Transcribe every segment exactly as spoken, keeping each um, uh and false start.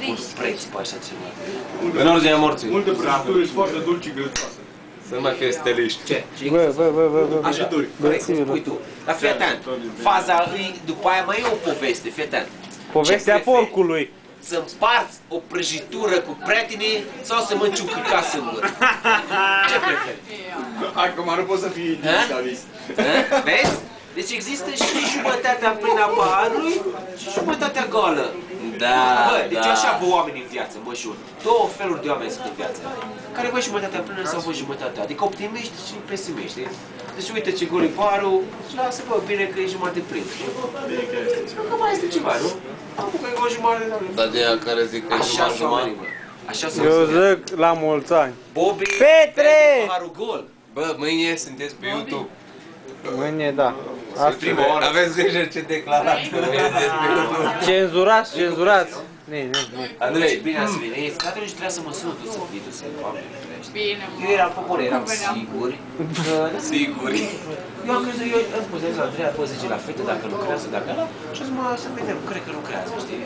pus preț pe așa ceva. În ordinea morții. Multe prăjituri sunt foarte dulci și grătoase. Să nu mai fie steliști. Ce? Bă, bă, bă, bă, bă. Așa, corect, spui tu. Dar fii atent, faza îi, după aia mai e o poveste, fii atent. Povestea porcului. Să împarți o prăjitură cu prietenii sau să mănânci un căcat singur? Ce preferi? Acum nu poți să fii idealist. Vezi? Deci există și jumătatea plină a paharului și jumătatea goală. Da, Bă, deci da. așa vă oameni în viață, mă jur. Două feluri de oameni sunt în viață. Care văd jumătatea plină sau văd jumătatea. Adică optimiști și pesimiști. Deci uite ce gol e paharul și lasă, bă, bine că e jumătate plin. Că mai este ceva, nu? Acum că e o jumătate de oameni. Dar de aia care zic că e Așa jumătate sunt oamenii, jumătate. bă. Așa sunt Eu oamenii. zic la mulți ani. Bobby, Petre! vede paharul gol. Bă, mâine sunteți pe YouTube. Mâine, da. Prima oară. Aveți grijă ce declarat. Vedeți pe YouTube. Cenzurați, cenzurați. Nu, nu, nu. Andrei, bine ați venit. Că atunci trebuia să mă sun tu să vii tu să oameni crești. Bine, Eu eram pe bune, eram sigur. Siguri. Eu am crezut, eu am spus la Andreea, poți zice la fete dacă lucrează, dacă nu. Și azi mă, să vedem, cred că lucrează, știi?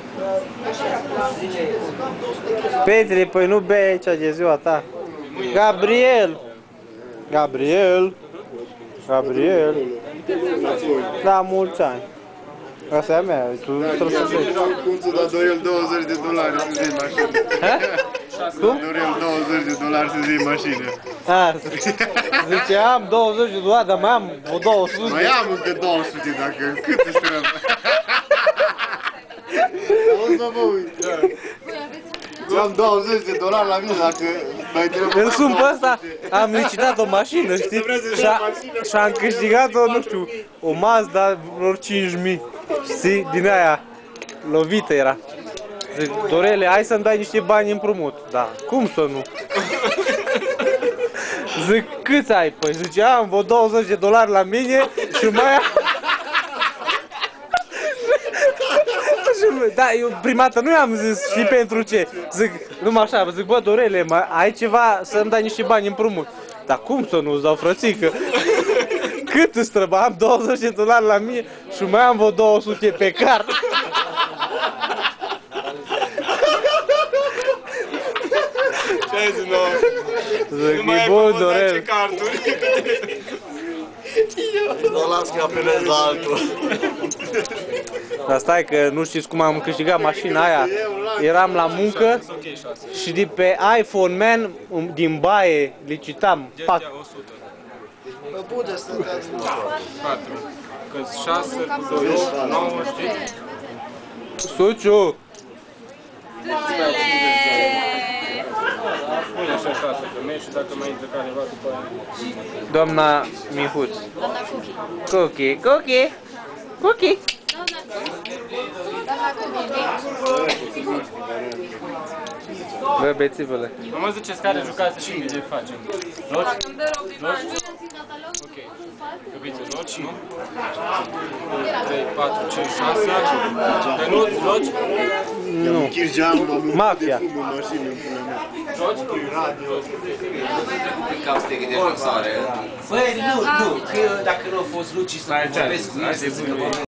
Petre, păi nu bei aici de ziua ta. Gabriel! Gabriel! Gabriel! La mulți ani. Asta e a mea, tu trebuie să bei. Cum să da Dorel douăzeci de dolari să zi mașină? Cum? Dorel douăzeci de dolari să zi mașină. A, zice, am douăzeci de dolari, dar mai am o două sute. Mai am încă două sute dacă cât îți trebuie. Auzi, mă, bă, uite. Am douăzeci de dolari la mine dacă mai trebuie. Îl sun pe ăsta, am licitat o mașină, știi? Și am câștigat-o, nu știu, o Mazda vreo cinci mii. Știi? Din aia, lovită era. Zic, Dorele, hai să-mi dai niște bani împrumut. Da, cum să nu? Zic, câți ai? Păi zice, am vreo douăzeci de dolari la mine și mai am... Da, eu prima dată nu i-am zis și pentru ce. Zic, numai așa, zic, bă, Dorele, mai ai ceva să-mi dai niște bani împrumut. Dar cum să nu-ți dau, frățică? Cât îți trebuie? Am douăzeci de dolari la mine și mai am vreo două sute pe card. Ce ai zis, nu? Zic, e bun, Dorel. Nu las că apelez la altul. Dar stai că nu știți cum am câștigat mașina aia. Eram la muncă și de pe iPhone Man, din baie, licitam. Pac. Bă, bune să dați patru. Că șase cu doi, nouă, știi? Suciu! Pune așa șase femei și dacă mai intră careva după aia. Doamna Mihuț. Doamna Cookie. Cookie, cookie, cookie. Doamna Cookie. Bă, bețivele. Nu mă ziceți care jucați și ce facem. Roci? Roci? Ok. Iubiți, roci, nu? trei, patru, cinci, șase. Penuți, roci? Nu. Mafia. Roci? Ca să te gândești la soare. Băi, nu, nu, că dacă nu a fost Luci să vorbesc cu el, să zic că